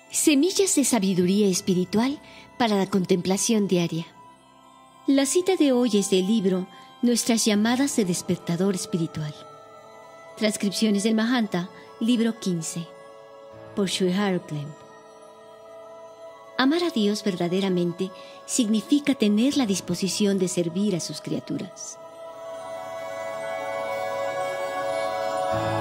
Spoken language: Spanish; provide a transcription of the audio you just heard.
Semillas de sabiduría espiritual para la contemplación diaria. La cita de hoy es del libro Nuestras llamadas de despertador espiritual. Transcripciones del Mahanta, libro 15, por Sri Aurobindo. Amar a Dios verdaderamente significa tener la disposición de servir a sus criaturas.